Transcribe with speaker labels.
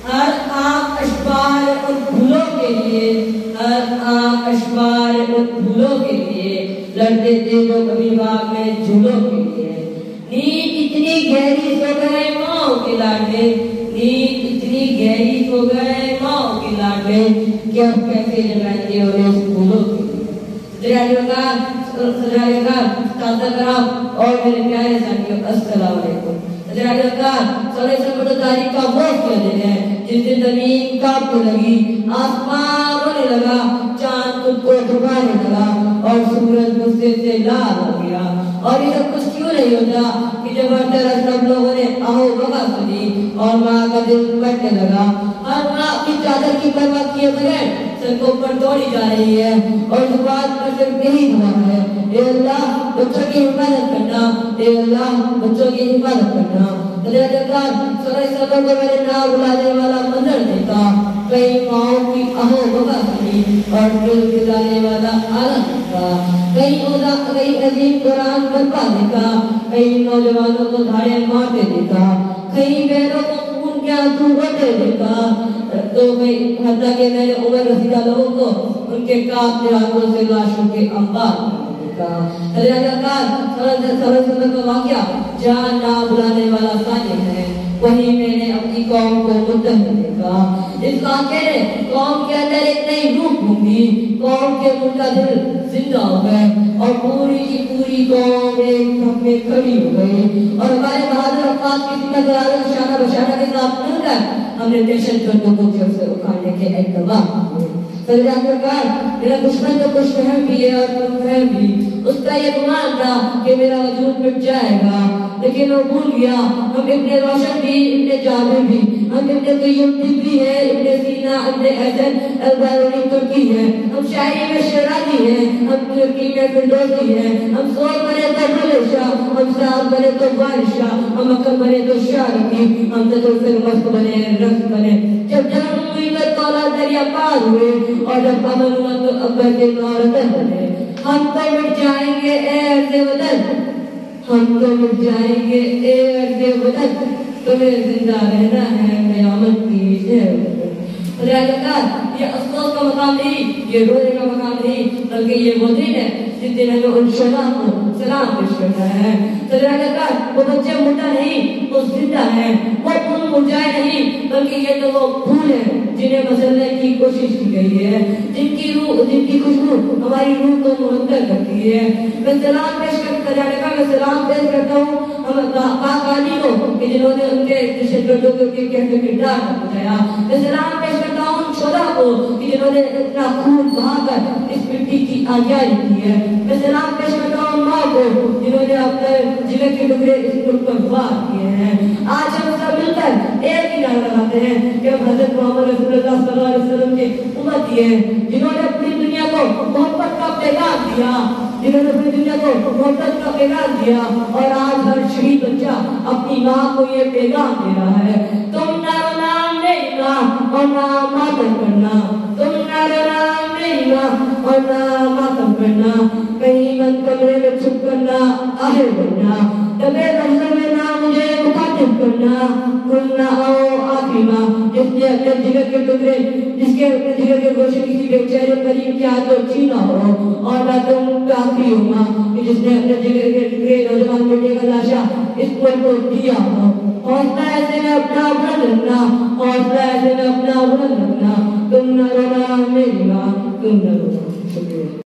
Speaker 1: ہر آنکھ اشبار ان پھولوں کے لیے، ہر آنکھ اشبار ان پھولوں کے لیے، لڑتے تھے جو کبھی باغ میں جھولوں کے لیے۔ نیند اتنی گہری سو گئے ماں کے لاڈلے، نیند اتنی گہری سو گئے ماں کے لاڈلے، کہ اب کیسے جگائیں گے انہیں اس پھولوں کے لیے۔ سجانے کا تازہ کرام اور میرے پیارے ساتھیوں السلام علیکم۔ سجانے کا سولے سب تاریخ کا وہ دن ہے جس دن زمین کانپنے لگی، آسمان رونے لگا، چاند خود کو ڈبانے لگا اور سورج غصے سے لال ہو گیا۔ اور یہ سب کچھ کیوں نہیں ہوتا کہ جب ہر طرف سب لوگوں نے آہو بگا سنی اور ماں کا دل کٹنے لگا۔ ہر ماں اپنی چادر کی پرواہ کیے بغیر سر کو اوپر دوڑی جا رہی ہے اور زبان پر صرف یہی دعا ہے، اے اللہ بچوں کی حفاظت کرنا، اے اللہ بچوں کی حفاظت کرنا۔ سورج سبر کو میرے نام بلانے والا منظر دیکھا، کئی ماؤں کی آہو بگا سنی اور دل دلانے والا عالم دیکھا، کئی عظیم قرآن برپا دیکھا، کئی نوجوانوں کو دھاڑے مارتے دیکھا، کئی بہنوں کو خون کے آنسو بہتے دیکھا، تو حتیٰ کہ میں نے عمر رسیدہ لوگوں کو ان کے کانپتے ہاتھوں سے لاشوں کے انبار دیکھا۔ سورج کا واقعہ جہاں نام بلانے والا صالح ہے، وہی میں نے اپنی قوم کو متحد دیکھا۔ اس واقعے نے قوم کے اندر ایک نئی روح ڈھونڈی، قوم کے منتظر زندہ ہو گئے اور پوری کی پوری قوم ایک دم میں کھڑی ہو گئی، اور ہمارے بہادر افراد کی ذمہ داری شانہ بشانہ کے ساتھ مل کر ہم نے دہشت گردوں کو جڑ سے اکھاڑنے کے اقدامات کیے۔ میرا دشمن تو خوش فہم بھی ہے اور کم فہم بھی، اس کا یہ گمان تھا کہ میرا وجود مٹ جائے گا، لیکن وہ بھول گیا ہم ابن روشن بھی، ابن جابر بھی، ہم ابن قیم طبی ہے، ابن سینا، ابن حسن البارونی ترکی ہے، ہم شاعری میں شیرازی ہیں، ہم ترکی میں فردوسی ہیں، ہم سور بنے تو بھلے شاہ، ہم صاحب بنے تو بادشاہ، ہم عقل بنے تو شارکی، ہم تدفر مست بنے رقص بنے۔ جب جنم ہوئی تو تولا دریا پار ہوئے اور جب امن ہوا تو اکبر کے نورتن بنے۔ ہم تو مٹ جائیں گے اے عرض وطن، ہم تو مٹ جائیں گے اے عرض وطن، تمہیں زندہ رہنا ہے قیامت کی اے وطن۔ یہ افسوس کا مقام نہیں، یہ رونے کا مقام نہیں، بلکہ یہ وہ دن ہے جس دن ہمیں ان شہداء کو سلام پیش کرنا ہے۔ وہ بچے مردہ نہیں، وہ زندہ ہیں، وہ پھول مرجھائے نہیں، بلکہ یہ تو وہ پھول ہیں جنہیں مسلنے کی کوشش کی گئی ہے، جن کی خوشبو ہماری روح کو معطر کرتی ہے۔ میں سلام پیش کرتا ہوں ہم پاک کو کہ جنہوں نے ان کے دہشت گردوں کے کردار کو بتایا۔ میں سلام پیش کرتا ہوں ان شہداء کو کہ جنہوں نے اتنا خون بہا کر اس مٹی کی آزادی کی ہے۔ میں سلام پیش کرتا ہوں ماں کو جنہوں نے اپنے جگر کے ٹکڑے اس ملک پر وار کیے ہیں۔ آج ہم سب مل کر ایک ہی نعرہ لگاتے ہیں کہ ہم حضرت محمد رسول اللہ صلی اللہ علیہ وسلم کے امتی ہیں، جنہوں نے اپنی دنیا کو محبت کا پیغام دیا، جنہوں نے اپنی دنیا کو محبت کا پیغام دیا، اور آج ہر شہید بچہ اپنی ماں کو یہ پیغام دے رہا ہے، تم نہ رونا میری ماں اور نہ ماتم کرنا، تم نہ رونا میری ماں اور نہ ماتم کرنا، کہیں بند کمرے میں چھپ کرنا آہر بننا، دبے محضر میں نہ مجھے مخاطب کرنا، تم نہ آؤ آخری ماں جس نے اپنے جگر کے ٹکڑے، جس کے اپنے جگر کے گوشے کسی بے چہرے قریب کے ہاتھوں چھینا ہو، اور نہ تم آخری ہو ماں جس نے اپنے جگر کے ٹکڑے نوجوان بیٹے کا لاشا اس ملک کو دیا ہو۔ حوصلہ ایسے میں اپنا بلند رکھنا، حوصلہ ایسے میں اپنا بلند رکھنا، تم نہ رونا میری ماں، تم نہ رونا۔ شکریہ۔